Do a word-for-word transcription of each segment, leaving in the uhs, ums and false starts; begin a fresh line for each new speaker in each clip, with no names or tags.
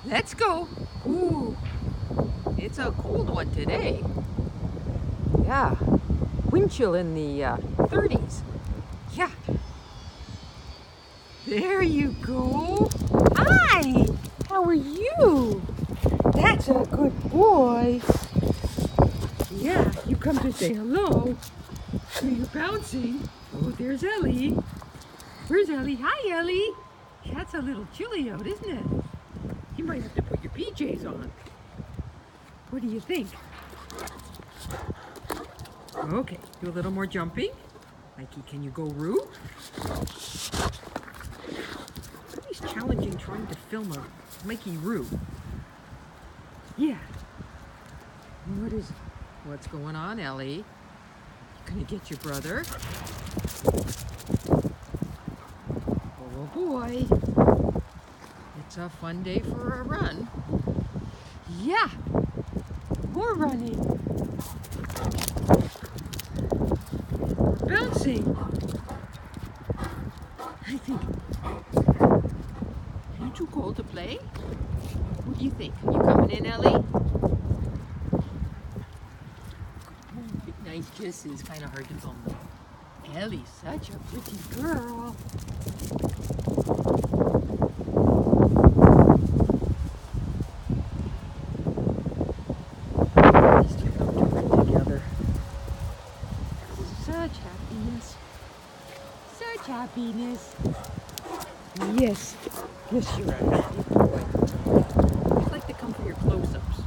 Let's go. Ooh, it's a cold one today. Yeah, wind chill in the uh, thirties. Yeah. There you go. Hi, how are you? That's a good boy. Yeah, you come to say hello. So you're bouncing. Oh, there's Ellie. Where's Ellie? Hi, Ellie. That's a little chilly out, isn't it? You might have to put your P Js on. What do you think? Okay, do a little more jumping. Mikey, can you go Roo? It's challenging trying to film a Mikey Roo. Yeah. What is, what's going on, Ellie? You gonna get your brother? Oh boy. It's a fun day for a run. Yeah. More running. Bouncing. I think. Are you too cold to play? What do you think? You coming in, Ellie? Big nice kisses. Kind of hard to film though. Ellie's such a pretty girl. Let's get out to it together. Such happiness. Such happiness. Yes. Yes, you're a happy boy. I'd like to come for your close-ups.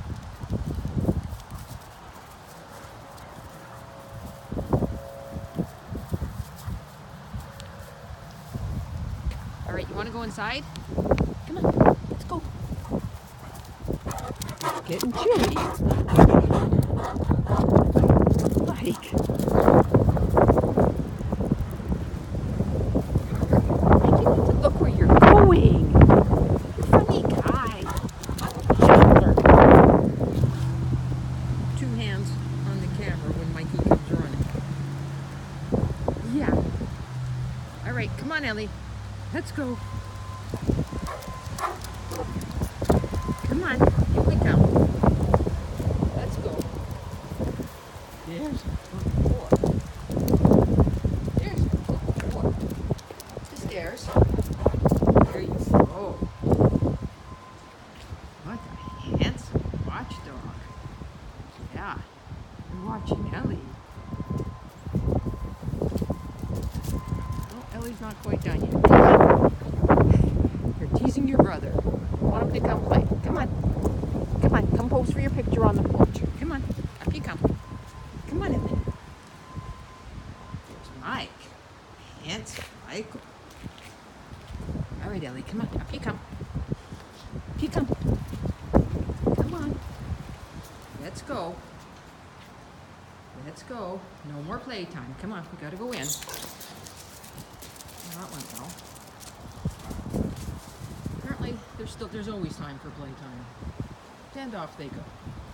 All right, you want to go inside? Come on, let's go. It's getting chilly. Like. Look where you're going. You're a funny guy. Two hands on the camera when Mikey comes running. Yeah. All right, come on, Ellie. Let's go. Come on, here we come. Let's go. There's one more. There's one more. The stairs. There you go. What a handsome watchdog. Yeah, you're watching Ellie. Oh, Ellie's not quite done yet. Come on. You're teasing your brother. You want him to come play. Come on. Come on, come pose for your picture on the porch. Come on, up you come. Come on, Ellie. There's Mike. Handsome Michael. All right, Ellie, come on, up you come. Up you come. Come on. Let's go. Let's go. No more playtime. Come on, we gotta go in. That went well. Apparently, there's still there's always time for playtime. And off they go.